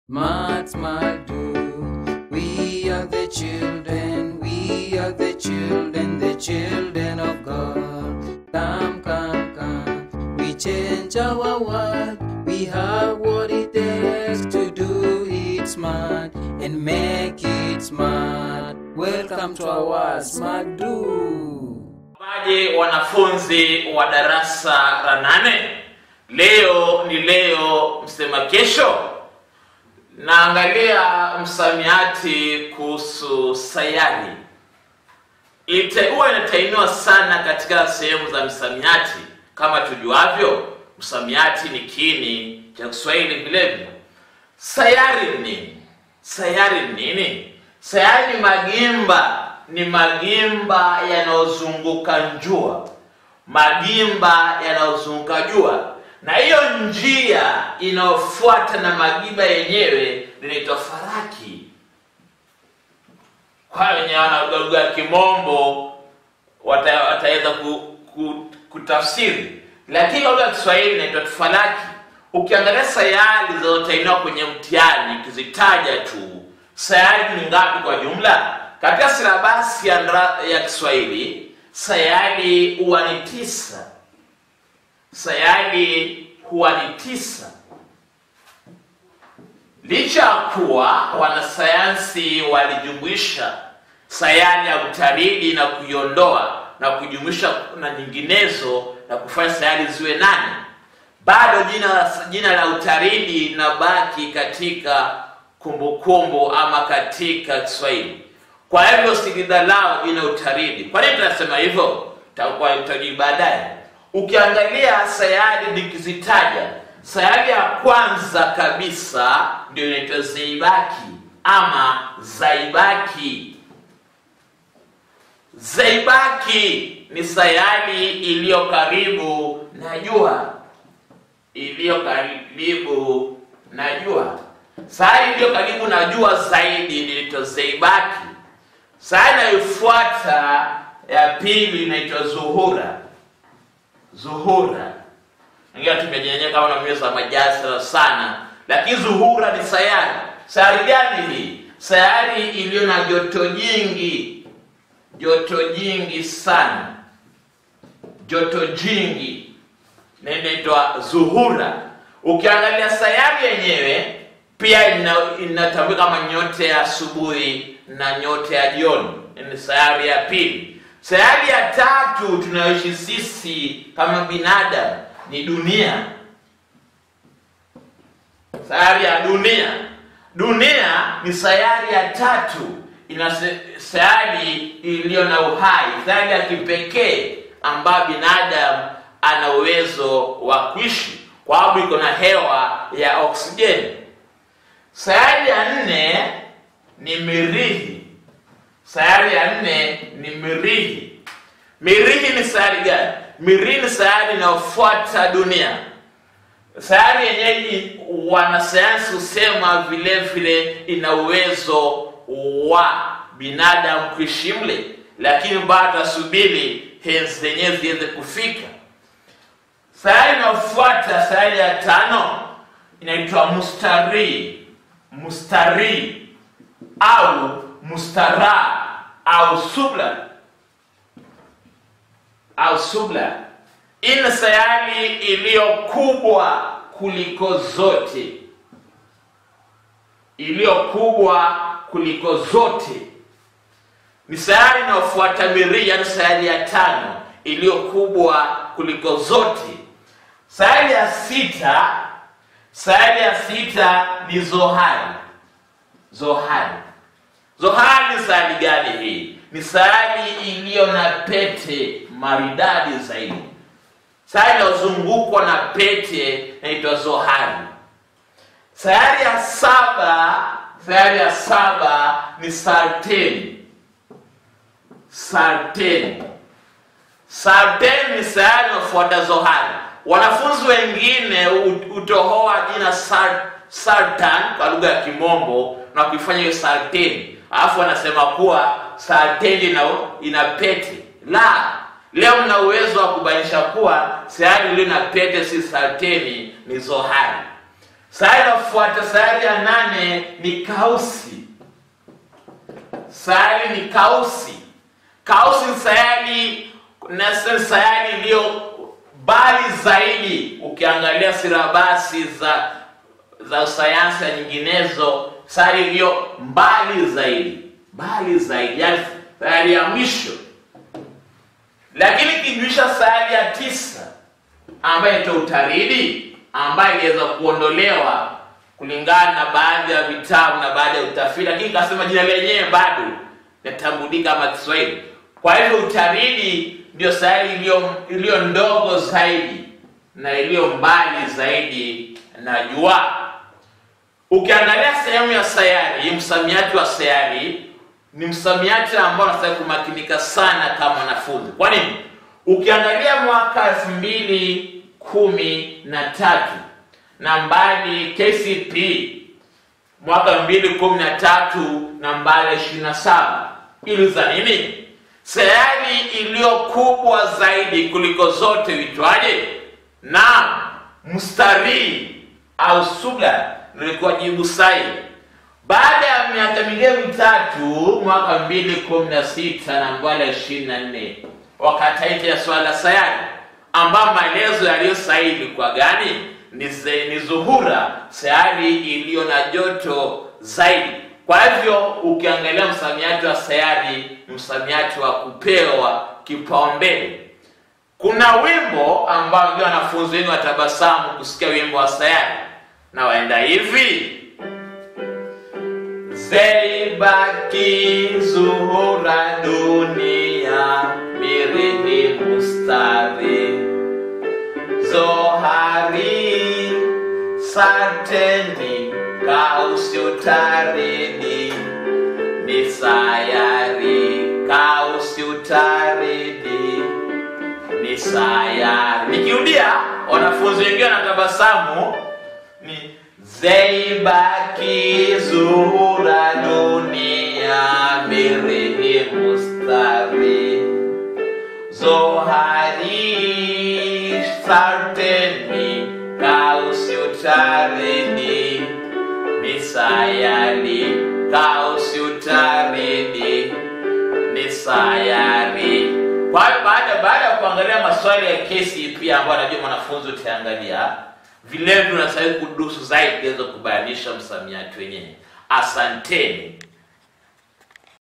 Smart, smart, do. We are the children, the children of God. Come, come, come. We change our world. We have what it takes to do it smart and make it smart. Welcome to our Smart Do. Baje wanafunzi wa darasa la 8. Leo ni leo, msema kesho. Naangalia msamiati kuhusu sayari. Huwa inatainiwa sana katika sehemu za msamiati. Kama tujuavyo, msamiati ni kiini cha Kiswahili vilevile. Sayari ni nini? Sayari ni nini? Sayari ni magimba yanayozunguka jua. Magimba yanayozunguka jua. Na hiyo njia inayofuata na magimba yenyewe inaitwa falaki. Kwa wenye wana lugha ya Kimombo wataweza kutafsiri. Lakini lugha ya Kiswahili inaitwa falaki. Ukiangalia sayari zinazotainiwa kwenye mtihani, ukizitaja tu, sayari ni ngapi kwa jumla? Katika silabasi ya Kiswahili, sayari huwa ni 9. Sayari huwa ni 9. Licha kuwa wanasayansi walijumuisha sayari ya utaridi na kuiondoa na kujumuisha na nyinginezo na kufanya sayari ziwe 8, bado jina la utaridi linabaki katika kumbukumbu ama katika Kiswahili. Kwa hivyo sidhalao jina utaridi. Kwa nini tunasema hivyo? Tutajibu baadaye. Ukiangalia sayari nikizitaja, sayari ya kwanza kabisa ndio inaitwa Zeibaki ama Zaibaki. Zeibaki ni sayari iliyo karibu na jua. Sayari iliyo karibu na jua zaidi inaitwa Zeibaki. Sayari inayofuata ya pili inaitwa Zuhura. Ingawa tumejenye kama na mweza majasa sana, lakini Zuhura ni sayari. Sayari gani hii? Sayari iliyo na joto jingi sana. Joto jingi na inaitwa Zuhura. Ukiangalia sayari yenyewe pia inatambulika kama nyota ya asubuhi na nyota ya jioni. Ni sayari ya pili. Sayari ya tatu tunayoishi sisi kama binadamu ni dunia. Sayari ya dunia. Dunia ni sayari ya tatu. Sayari iliyo na uhai, sayari ya kipekee ambayo binadamu ana uwezo wa kuishi kwa sababu iko na hewa ya oksijeni. Sayari ya 4 ni Mirihi. Sayari ya 4 ni Mirihi. Mirihi ni sayari gani? Mirihi ni sayari inayofuata dunia. Sayari yenyewe wanasayansi husema vile vile ina uwezo wa binadamu kuishi mle, lakini bado tasubiri zenyewe ziweze kufika. Sayari inayofuata, sayari ya 5, inaitwa Mustari au Mustara au Subla. Ina sayari iliyo kubwa kuliko zote. Ni sayari inayofuata Mirihi, yani sayari ya 5 iliyo kubwa kuliko zote. Sayari ya 6 ni Zohari. Zohari ni sayari gani hii? Ni sayari iliyo na pete maridadi zaidi. Sayari inayozungukwa na pete inaitwa Zohari. Sayari ya 7 ni Sarteni. Sarteni ni sayari inayofuata Zohari. Wanafunzi wengine utohoa jina Sartan kwa lugha ya Kimombo na kuifanya hiyo Sarteni. Alafu wanasema kuwa Sarteni ina pete. Leo mna uwezo wa kubainisha kuwa sayari iliyo na pete si Sarteni, ni Zohari. Sayari inafuata, sayari ya 8 ni Kausi. Sayari ni Kausi. Kausi ni sayari iliyo mbali zaidi. Ukiangalia silabasi za sayansi na nyinginezo, sayari iliyo mbali zaidi, yani sayari ya mwisho. Lakini kijuisha sayari ya 9 ambayo ito Utaridi, ambayo iliweza kuondolewa kulingana na baadhi ya vitabu na baadhi ya utafiti, lakini kasema jina lenyewe bado natambulika kama Kiswahili. Kwa hivyo Utaridi ndio sayari iliyo ndogo zaidi na iliyo mbali zaidi na Jua. Ukiangalia sehemu ya sayari, msamiati wa sayari ni msamiati ambao unastahili kumakinika sana kama wanafunzi. Kwa nini? Ukiangalia mwaka 2013 nambari KCP, mwaka 2013 nambari 27, iliza nini? Sayari iliyo kubwa zaidi kuliko zote vitwaje? Na Mstari au Suga nilikuwa jibu sahihi. Baada ya miaka mitatu, mwaka 2016 nambari 24, wakataita ya swala sayari, ambao maelezo yaliyo sahihi kwa gani? Ni Zuhura, sayari iliyo na joto zaidi. Kwa hivyo ukiangalia msamiati wa sayari, msamiati wa kupewa kipaumbele. Kuna wimbo ambao ndio wanafunzi wengi watabasamu kusikia wimbo wa sayari, na waenda hivi: Zeibaki Zuhura dunia mirihi mustari, Zohari Sarteni Kausi Utaridi, ni sayari Kausi Utaridi, ni sayari. Nikirudia wanafunzi wengine wanatabasamu. Ni Zeibaki Zuhura dunia mirihi mustari, Zohari Sarteni Kausi Utaridi, ni sayari Kausi Utaridi, ni sayari. Kwa hiyo baada ya kuangalia maswali ya KCP ambayo najua mwanafunzi utaangalia, vile vile unastahili kudusu zaidi kuweza kubainisha msamiati wenyewe. Asanteni.